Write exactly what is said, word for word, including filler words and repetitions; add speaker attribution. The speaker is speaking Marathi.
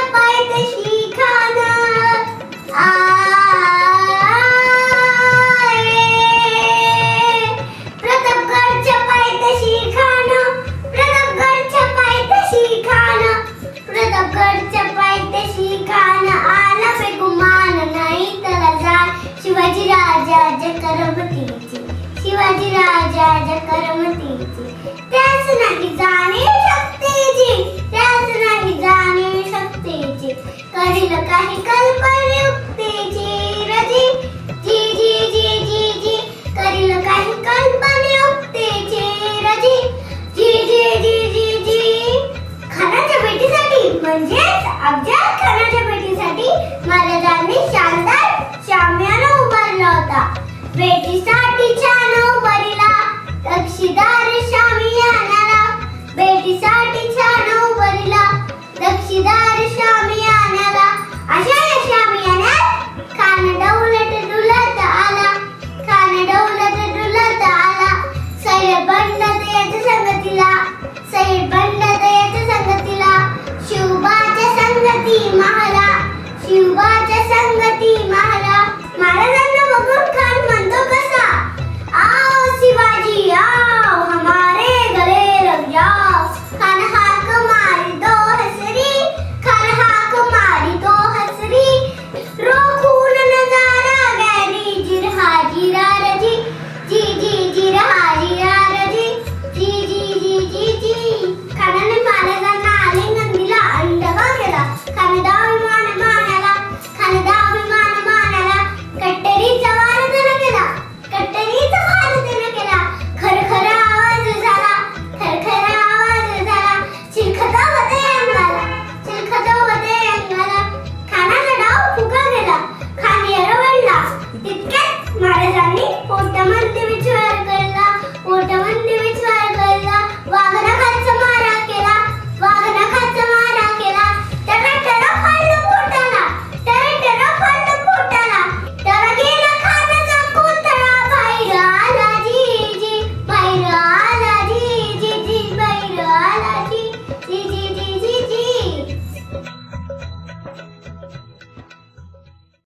Speaker 1: पायथ्याशी खान प्रतापगडच्या पायथ्याशी खान प्रतापगडच्या पायथ्याशी खान प्रतापगडच्या पायथ्याशी खान आला फेकुमान नाही त्याला जाण शिवाजी राजाच्या करमतीची शिवाजी राजाच्या करमतीची त्याच नाही जाणीव शक्तीची त्याच नाही जाणीव शक्तीची करील काही कल्पनायुक्तीची रजी जी जी जी जी जी करील काही कल्पनायुक्तीची रजी जी जी जी जी जी खानाच्या भेटीसाठी म्हणजेच अफजल खानाच्या भेटीसाठी महाराजांनी शानदार शामियाना उभारला होता भेटीसाठी छान उभारला तक्षीदार